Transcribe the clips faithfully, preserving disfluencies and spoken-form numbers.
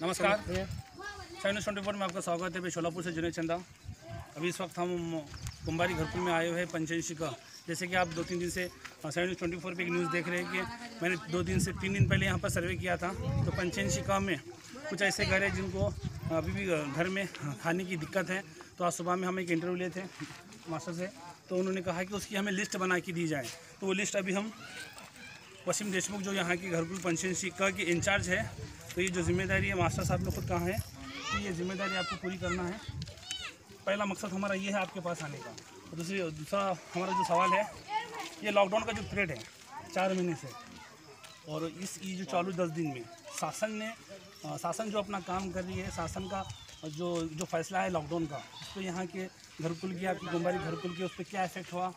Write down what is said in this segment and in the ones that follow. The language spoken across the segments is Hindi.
नमस्कार, साइन न्यूज़ ट्वेंटी फोर में आपका स्वागत है। मैं शोलापुर से जुनेद चंदा। अभी इस वक्त हम कुंभारी घरकुल में आए हुए हैं पंचायत का। जैसे कि आप दो तीन दिन से साइन न्यूज़ ट्वेंटी फोर पे एक न्यूज़ देख रहे हैं कि मैंने दो दिन से तीन दिन पहले यहाँ पर सर्वे किया था। तो पंचायत शिका में कुछ ऐसे घर हैं जिनको अभी भी घर में खाने की दिक्कत है। तो आज सुबह में हम एक इंटरव्यू लिए थे मास्टर से, तो उन्होंने कहा कि उसकी हमें लिस्ट बना के दी जाए। तो वो लिस्ट अभी हम वसीम देशमुख जो यहाँ की घरकुल पंचायत शिका के इंचार्ज है, तो ये जो जिम्मेदारी है मास्टर साहब ने खुद कहा है कि ये जिम्मेदारी आपको पूरी करना है। पहला मकसद हमारा ये है आपके पास आने का। और दूसरी दूसरा हमारा जो सवाल है, ये लॉकडाउन का जो पीरियड है चार महीने से, और इस ये जो चालू दस दिन में शासन ने शासन जो अपना काम कर रही है, शासन का जो जो फैसला है लॉकडाउन का, उस पर यहाँ के घरकुल की, आपकी कुंभारी घरकुल की, उस पर क्या इफेक्ट हुआ?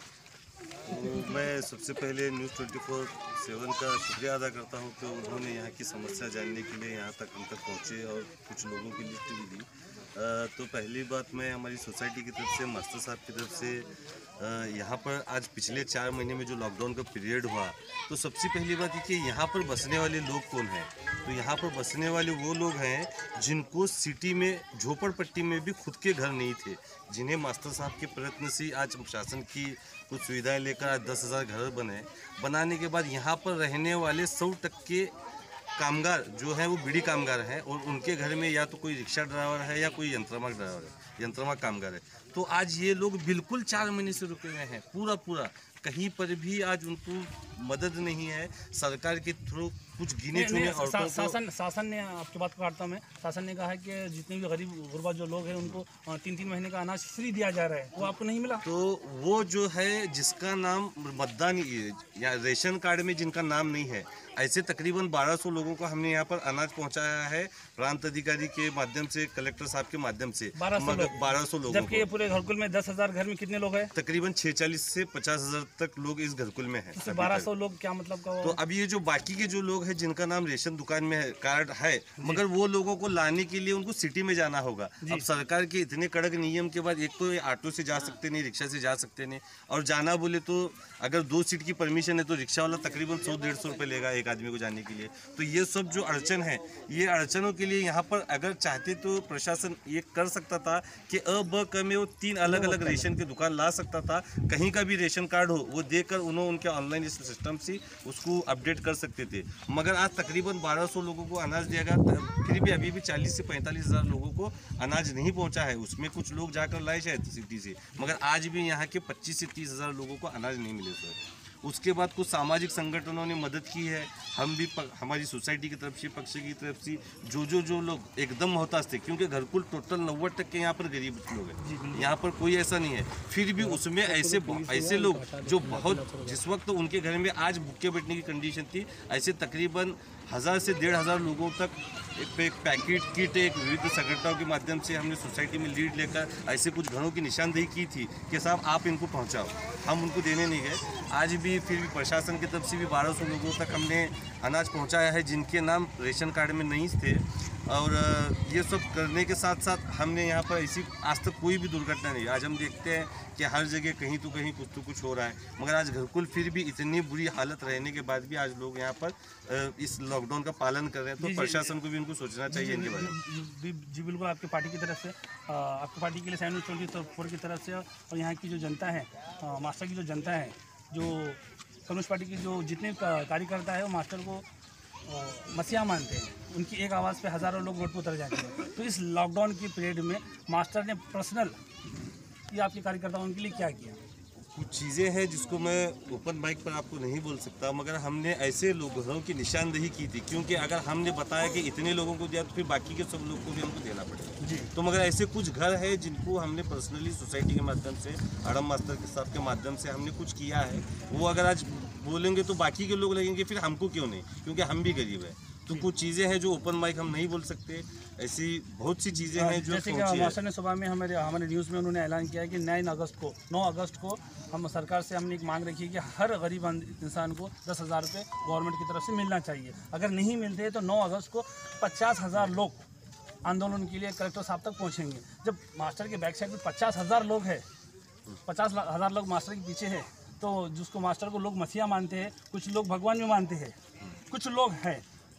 मैं सबसे पहले न्यूज़ ट्वेंटी फोर सेवन का शुक्रिया अदा करता हूं कि उन्होंने यहाँ की समस्या जानने के लिए यहाँ तक हम तक पहुँचे और कुछ लोगों की लिस्ट भी दी। तो पहली बात, मैं हमारी सोसाइटी की तरफ से, मास्टर साहब की तरफ से यहाँ पर आज पिछले चार महीने में जो लॉकडाउन का पीरियड हुआ, तो सबसे पहली बात ये कि यहाँ पर बसने वाले लोग कौन हैं। तो यहाँ पर बसने वाले वो लोग हैं जिनको सिटी में झोपड़पट्टी में भी खुद के घर नहीं थे, जिन्हें मास्टर साहब के प्रयत्न से आज शासन की कुछ सुविधाएं लेकर आज दस हज़ार घर बने। बनाने के बाद यहाँ पर रहने वाले सौ टक्के कामगार जो है वो बीड़ी कामगार हैं, और उनके घर में या तो कोई रिक्शा ड्राइवर है या कोई यंत्रमाग ड्राइवर है, यंत्रमाग कामगार है। तो आज ये लोग बिल्कुल चार महीने से रुके हुए हैं, पूरा पूरा कहीं पर भी आज उनको मदद नहीं है सरकार के थ्रू। कुछ गिने चुने सा, शासन शासन ने, आपकी बात काटता हूं मैं, शासन ने कहा है कि जितने भी गरीब गुरबा जो लोग हैं उनको तीन तीन महीने का अनाज फ्री दिया जा रहा है, वो आपको नहीं मिला? तो वो जो है जिसका नाम मतदान या रेशन कार्ड में जिनका नाम नहीं है, ऐसे तकरीबन बारह सौ लोगों को हमने यहाँ पर अनाज पहुँचाया है प्रांत अधिकारी के माध्यम से, कलेक्टर साहब के माध्यम से। बारह सौ लोग, जबकि ये पूरे घरकुल में दस हजार घर में कितने लोग हैं? तकरीबन छह चालीस से पचास हजार तक लोग इस घरकुल में हैं। बारह सौ लोग क्या मतलब का? तो अब ये जो बाकी के जो लोग हैं जिनका नाम रेशन दुकान में है, कार्ड है, मगर वो लोगों को लाने के लिए उनको सिटी में जाना होगा। अब सरकार के इतने कड़क नियम के बाद, एक तो ऑटो से जा सकते नहीं, रिक्शा से जा सकते नहीं, और जाना बोले तो अगर दो सीट की परमिशन है तो रिक्शा वाला तकरीबन सौ डेढ़ सौ रुपये लेगा एक आदमी को जाने के लिए। तो ये सब जो अड़चन है, ये अड़चनों के लिए यहाँ पर अगर चाहते तो प्रशासन ये कर सकता था कि अ ब क में वो तीन अलग अलग रेशन की दुकान ला सकता था। कहीं का भी रेशन कार्ड हो वो देकर उन्होंने उनके ऑनलाइन सिस्टम से उसको अपडेट कर सकते थे। मगर आज तकरीबन बारह सौ लोगों को अनाज दिया गया, फिर भी अभी भी चालीस से पैंतालीस हज़ार लोगों को अनाज नहीं पहुंचा है। उसमें कुछ लोग जाकर लाए शायद सिटी से, मगर आज भी यहाँ के पच्चीस से तीस हज़ार लोगों को अनाज नहीं मिले सर। उसके बाद कुछ सामाजिक संगठनों ने मदद की है, हम भी पक, हमारी सोसाइटी की तरफ से, पक्ष की तरफ से, जो जो जो लोग एकदम मोहताज थे, क्योंकि घरकुल टोटल नब्बे टक्के के यहाँ पर गरीब लोग हैं, यहाँ पर कोई ऐसा नहीं है। फिर भी उसमें ऐसे ऐसे लोग जो बहुत, जिस वक्त उनके घर में आज भूखे बैठने की कंडीशन थी, ऐसे तकरीबन हज़ार से डेढ़ हज़ार लोगों तक एक एक पैकेट किट एक विविध संगठनों के माध्यम से हमने सोसाइटी में लीड लेकर ऐसे कुछ घरों की निशानदेही की थी कि साहब आप इनको पहुंचाओ। हम उनको देने नहीं गए। आज भी फिर भी प्रशासन की तरफ से भी बारह सौ लोगों तक हमने अनाज पहुंचाया है जिनके नाम रेशन कार्ड में नहीं थे। और ये सब करने के साथ साथ हमने यहाँ पर ऐसी आज तक कोई भी दुर्घटना नहीं। आज हम देखते हैं कि हर जगह कहीं तो कहीं कुछ तो कुछ हो रहा है, मगर आज घरकुल फिर भी इतनी बुरी हालत रहने के बाद भी आज लोग यहाँ पर इस लॉकडाउन का पालन कर रहे हैं। तो प्रशासन को भी उनको सोचना चाहिए इनके बारे में। जी बिल्कुल, आपकी पार्टी की तरफ से, आपकी पार्टी के लिए साइन न्यूज़ ट्वेंटी फोर की तरफ से, और यहाँ की जो जनता है, मास्टर की जो जनता है, जो कम्युनिस्ट पार्टी की जो जितने कार्यकर्ता है वो मास्टर को मसीहा मानते हैं, उनकी एक आवाज़ पे हज़ारों लोग वोट पर उतर जाते हैं। तो इस लॉकडाउन के पीरियड में मास्टर ने पर्सनल ये आपके कार्यकर्ताओं के लिए क्या किया? कुछ चीज़ें हैं जिसको मैं ओपन माइक पर आपको नहीं बोल सकता, मगर हमने ऐसे लोगों की निशानदेही की थी, क्योंकि अगर हमने बताया कि इतने लोगों को दिया तो फिर बाकी के सब लोग को भी हमको देना पड़ेगा जी। तो मगर ऐसे कुछ घर है जिनको हमने पर्सनली सोसाइटी के माध्यम से, आड़म मास्टर के साहब के माध्यम से हमने कुछ किया है। वो अगर आज बोलेंगे तो बाकी के लोग लगेंगे, फिर हमको क्यों नहीं, क्योंकि हम भी गरीब हैं। तो कुछ चीज़ें हैं जो ओपन माइक हम नहीं बोल सकते, ऐसी बहुत सी चीज़ें हैं जो जैसे कि मास्टर ने सुबह में हमारे हमारे न्यूज़ में उन्होंने ऐलान किया है कि नौ अगस्त को नौ अगस्त को हम सरकार से हमने एक मांग रखी है कि हर गरीब इंसान को दस हज़ार रुपये गवर्नमेंट की तरफ से मिलना चाहिए। अगर नहीं मिलते तो नौ अगस्त को पचास हज़ार लोग आंदोलन के लिए कलेक्टर साहब तक पहुँचेंगे। जब मास्टर के बैक साइड में पचास हज़ार लोग हैं, पचास हज़ार लोग मास्टर के पीछे है, तो जिसको मास्टर को लोग मसीहा मानते हैं, कुछ लोग भगवान भी मानते हैं, कुछ लोग हैं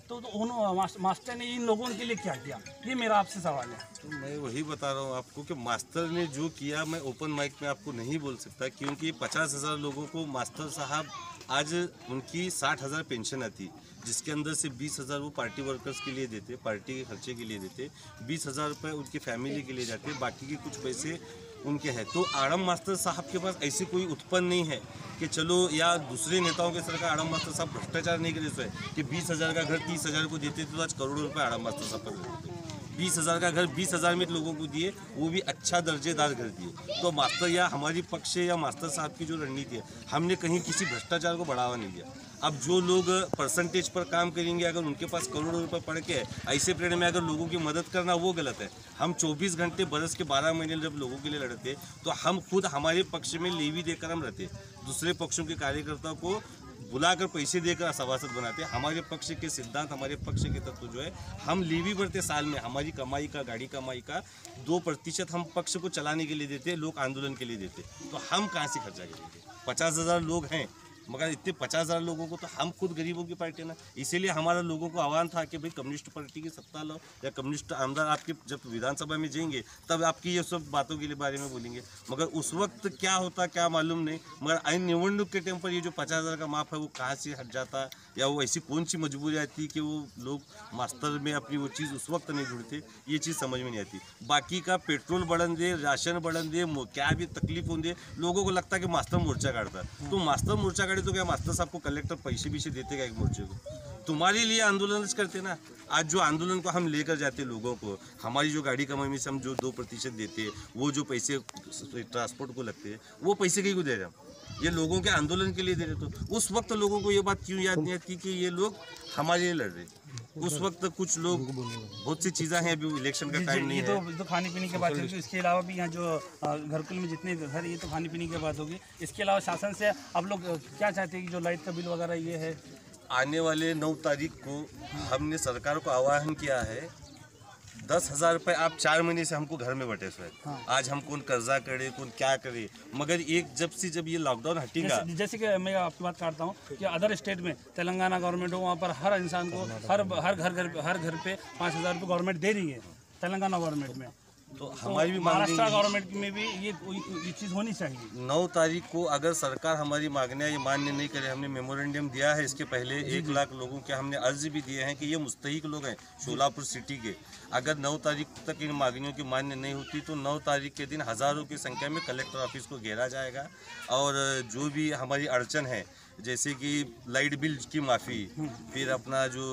तो, तो उन मास- मास्टर ने इन लोगों के लिए क्या किया, ये मेरा आपसे सवाल है। तो मैं वही बता रहा हूँ आपको कि मास्टर ने जो किया मैं ओपन माइक में आपको नहीं बोल सकता, क्योंकि पचास हज़ार लोगों को मास्टर साहब आज उनकी साठ हज़ार पेंशन आती, जिसके अंदर से बीस हज़ार वो पार्टी वर्कर्स के लिए देते, पार्टी के खर्चे के लिए देते, बीस हज़ार रुपये उनकी फैमिली के लिए जाते, बाकी के कुछ पैसे उनके हैं। तो आड़म मास्टर साहब के पास ऐसी कोई उत्पन्न नहीं है कि चलो, या दूसरे नेताओं के सरकार आड़म मास्टर साहब भ्रष्टाचार नहीं करे सो कि बीस हज़ार का घर तीस हज़ार को देते तो आज करोड़ों रुपए आड़म मास्टर साहब पर देते। बीस हज़ार का घर बीस हज़ार में लोगों को दिए, वो भी अच्छा दर्जेदार घर दिए। तो मास्टर या हमारी पक्ष या मास्टर साहब की जो रणनीति है, हमने कहीं किसी भ्रष्टाचार को बढ़ावा नहीं दिया। अब जो लोग परसेंटेज पर काम करेंगे, अगर उनके पास करोड़ों रुपए पड़ के ऐसे पीरियड में अगर लोगों की मदद करना, वो गलत है। हम चौबीस घंटे बरस के बारह महीने जब लोगों के लिए लड़ते, तो हम खुद हमारे पक्ष में लेवी देकर हम रहते, दूसरे पक्षों के कार्यकर्ताओं को बुलाकर पैसे देकर सभासद बनाते। हमारे पक्ष के सिद्धांत, हमारे पक्ष के तत्व जो है, हम लीवी भरते साल में, हमारी कमाई का, गाड़ी कमाई का दो प्रतिशत हम पक्ष को चलाने के लिए देते, लोग आंदोलन के लिए देते। तो हम कहाँ से खर्चा करेंगे? पचास हज़ार लोग हैं, मगर इतने पचास हज़ार लोगों को तो हम खुद गरीबों की पार्टी ना, इसीलिए हमारा लोगों को आह्वान था कि भाई कम्युनिस्ट पार्टी की सत्ता लो, या कम्युनिस्ट आमदार आपके जब विधानसभा में जाएंगे तब आपकी ये सब बातों के लिए बारे में बोलेंगे। मगर उस वक्त क्या होता क्या मालूम नहीं, मगर आइन निवडणूक के टाइम पर ये जो पचास हज़ार का माफ है वो कहाँ से हट जाता, या वो ऐसी कौन सी मजबूरी आती कि वो लोग मास्टर में अपनी वो चीज़ उस वक्त नहीं जुड़ते, ये चीज़ समझ में नहीं आती। बाकी का पेट्रोल बढ़न दे, राशन बढ़न दे, क्या भी तकलीफ होंगे, लोगों को लगता है कि मास्टर मोर्चा काटता है। तो मास्टर मोर्चा काटे तो क्या मास्टर साहब को कलेक्टर पैसे भी देते क्या एक मोर्चे को? तुम्हारे लिए आंदोलन करते ना। आज जो आंदोलन को हम लेकर जाते लोगों को, हमारी जो गाड़ी कमाई में से हम जो दो प्रतिशत देते, वो जो पैसे ट्रांसपोर्ट को लगते हैं, वो पैसे कहीं को दे रहे हैं, ये लोगों के आंदोलन के लिए दे रहे। तो उस वक्त लोगों को ये बात क्यों याद नहीं आती कि ये लोग हमारे लिए लड़ रहे? उस वक्त कुछ लोग, बहुत सी चीज़ें हैं, अभी इलेक्शन का टाइम नहीं ये है। तो, तो खाने पीने की बात होगी। इसके अलावा भी यहाँ जो अ, घरकुल में जितने घर, ये तो खाने पीने की बात होगी। इसके अलावा शासन से आप लोग अ, क्या चाहते हैं कि जो लाइट का बिल वगैरह ये है, आने वाले नौ तारीख को हमने सरकार को आह्वान किया है, दस हज़ार रुपये आप चार महीने से हमको घर में बैठे हुए। हाँ। आज हम कौन कर्जा करे, कौन क्या करे, मगर एक जब से जब ये लॉकडाउन हटेगा, जैसे, जैसे कि मैं आपकी बात काटता हूँ कि अदर स्टेट में तेलंगाना गवर्नमेंट हो, वहाँ पर हर इंसान को हर हर घर घर हर घर पे पाँच हज़ार रुपये गवर्नमेंट दे रही है तेलंगाना गवर्नमेंट में। तो हमारी भी मांग महाराष्ट्र गवर्नमेंट में भी ये ये चीज़ होनी चाहिए। नौ तारीख को अगर सरकार हमारी मांगने ये मान्य नहीं करे, हमने मेमोरेंडम दिया है, इसके पहले एक लाख लोगों के हमने अर्ज भी दिए हैं कि ये मुस्तहिक लोग हैं शोलापुर सिटी के, अगर नौ तारीख तक इन मांगनियों की मान्य नहीं होती तो नौ तारीख के दिन हज़ारों की संख्या में कलेक्टर ऑफिस को घेरा जाएगा। और जो भी हमारी अड़चन है, जैसे कि लाइट बिल की माफ़ी, फिर अपना जो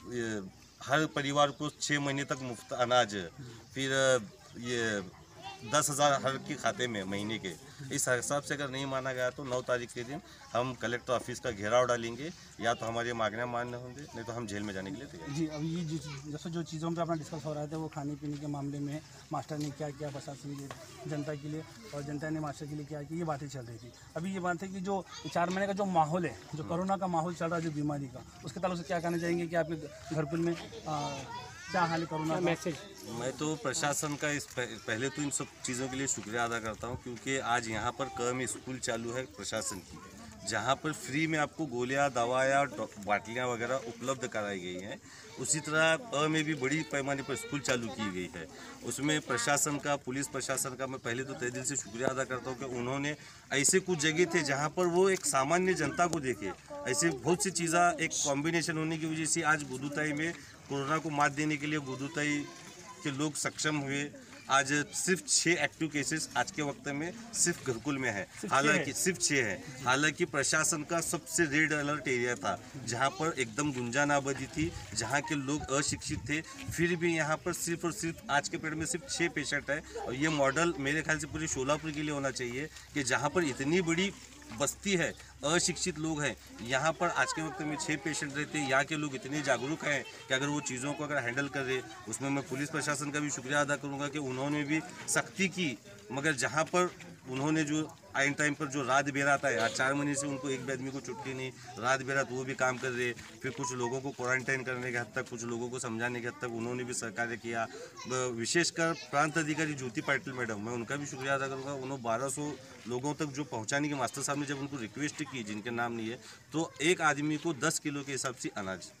हर परिवार को छः महीने तक मुफ्त अनाज, फिर ये दस हज़ार हर के खाते में महीने के, इस हिसाब से अगर नहीं माना गया तो नौ तारीख के दिन हम कलेक्टर ऑफिस का घेराव डालेंगे, या तो हमारी मांगना मान्य होंगे, नहीं तो हम जेल में जाने के लिए तैयार। जी, अभी ये जैसे जो चीज़ों पे अपना डिस्कस हो रहा था, वो खाने पीने के मामले में मास्टर ने क्या किया प्रशासन के जनता के लिए, और जनता ने मास्टर के लिए क्या किया, ये बातें चल रही थी। अभी ये बात है कि जो चार महीने का जो माहौल है, जो कोरोना का माहौल चल रहा है, जो बीमारी का, उसके ताल्लुक से क्या कहना चाहेंगे कि आपके घरकुल में आ, क्या हाल है कोरोना मैसेज? मैं तो प्रशासन का इस पहले तो इन सब चीज़ों के लिए शुक्रिया अदा करता हूं, क्योंकि आज यहां पर क में स्कूल चालू है प्रशासन की, जहां पर फ्री में आपको गोलियां, दवायां, बाटलियां वगैरह उपलब्ध कराई गई हैं। उसी तरह अ में भी बड़ी पैमाने पर स्कूल चालू की गई है। उसमें प्रशासन का, पुलिस प्रशासन का मैं पहले तो तहे दिल से शुक्रिया अदा करता हूँ कि उन्होंने ऐसे कुछ जगह थे जहाँ पर वो एक सामान्य जनता को देखे, ऐसे बहुत सी चीज़ें एक कॉम्बिनेशन होने की वजह से आज बुदुताई में कोरोना को मात देने के लिए बुदुताई के लोग सक्षम हुए। आज सिर्फ छः एक्टिव केसेस आज के वक्त में सिर्फ घरकुल में है, हालांकि सिर्फ छः है। हालांकि प्रशासन का सबसे रेड अलर्ट एरिया था, जहां पर एकदम गुंजान आबादी थी, जहां के लोग अशिक्षित थे, फिर भी यहां पर सिर्फ और सिर्फ आज के पीरियड में सिर्फ छः पेशेंट है। और ये मॉडल मेरे ख्याल से पूरे शोलापुर के लिए होना चाहिए कि जहाँ पर इतनी बड़ी बस्ती है, अशिक्षित लोग हैं, यहाँ पर आज के वक्त में छः पेशेंट रहते हैं। यहाँ के लोग इतने जागरूक हैं कि अगर वो चीज़ों को अगर हैंडल कर रहे, उसमें मैं पुलिस प्रशासन का भी शुक्रिया अदा करूँगा कि उन्होंने भी सख्ती की। मगर जहाँ पर उन्होंने जो आइन टाइम पर जो रात बेरात है, आज चार महीने से उनको एक भी आदमी को छुट्टी नहीं, रात बेरात वो भी काम कर रहे। फिर कुछ लोगों को क्वारंटाइन करने के हद तक, कुछ लोगों को समझाने के हद तक उन्होंने भी सहकार्य किया। विशेषकर प्रांत अधिकारी ज्योति पाटिल मैडम, मैं उनका भी शुक्रिया अदा करूँगा। उन्होंने बारह सौ लोगों तक जो पहुँचाने की मास्टर साहब ने जब उनको रिक्वेस्ट की, जिनके नाम नहीं है, तो एक आदमी को दस किलो के हिसाब से अनाज,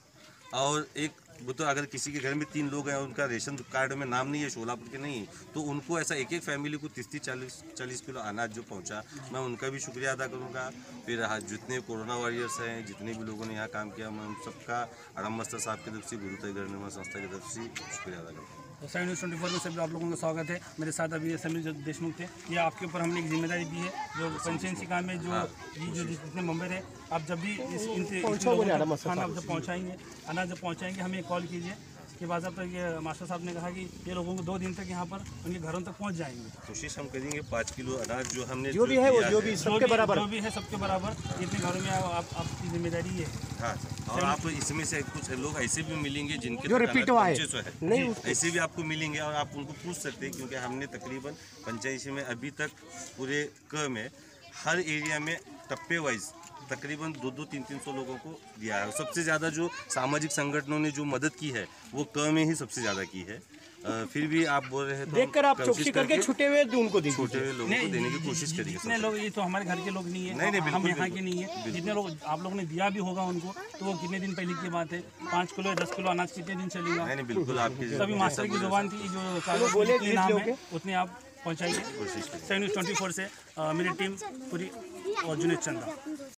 और एक वो तो अगर किसी के घर में तीन लोग हैं उनका रेशन कार्ड में नाम नहीं है, शोलापुर के नहीं, तो उनको ऐसा एक एक फैमिली को तीस तीस चालीस चालीस किलो अनाज जो पहुंचा, मैं उनका भी शुक्रिया अदा करूंगा। फिर आज जितने कोरोना वॉरियर्स हैं, जितने भी लोगों ने यहाँ काम किया, मैं उन सबका आराम मस्तर साहब की तरफ से, गुरुतय घर निर्माण संस्था की तरफ से शुक्रिया अदा करता हूँ। तो साइन न्यूज़ ट्वेंटी फोर में सभी आप लोगों का स्वागत है। मेरे साथ अभी समीर जो देशमुख थे। ये आपके ऊपर हमने एक जिम्मेदारी दी है, जो पंचायती काम में जो ये जो जितने मेंबर है, आप जब भी इस इनसे खाना जब पहुँचाएंगे, अनाज जब पहुँचाएंगे, हमें कॉल कीजिए कि बाद तक ये मास्टर साहब ने कहा कि ये लोगों को दो दिन तक यहाँ पर उनके घरों तक पहुँच जाएंगे। कोशिश हम करेंगे पाँच किलो अनाज जो हमने जो भी है वो जो भी सबके बराबर जो भी है सबके बराबर इतने घरों में आप आपकी जिम्मेदारी है। हाँ सर, और आप इसमें से कुछ लोग ऐसे भी मिलेंगे जिनके जो रिपीट हुआ है नहीं, ऐसे भी आपको मिलेंगे और आप उनको पूछ सकते हैं, क्योंकि हमने तकरीबन पंचायती में अभी तक पूरे क में हर एरिया में टप्पे वाइज तकरीबन दो दो तीन तीन सौ लोगों को दिया है। सबसे ज़्यादा जो सामाजिक संगठनों ने जो मदद की है वो क में ही सबसे ज़्यादा की है। आ, फिर भी आप बोल रहे हैं तो देखकर आप चौकसी करके छुटे हुए उनको दीजिए, छोटे हुए लोगों को देने की कोशिश करिए। जितने लोग, ये तो हमारे घर के लोग नहीं है, नहीं, नहीं, हम बिल्कुल, यहाँ के नहीं है। जितने लोग आप लोगों ने दिया भी होगा उनको, तो वो कितने दिन पहले की बात है, पाँच किलो दस किलो अनाज कितने दिन चलेगा? नहीं नहीं बिल्कुल आपकी सभी मास्टर की जुबान थी, जो जितने नाम है उतने आप पहुँचाइए। कोशिश करिए। साइन न्यूज़ ट्वेंटी फोर से अ, मेरी टीम पूरी और जुनेद चंदा।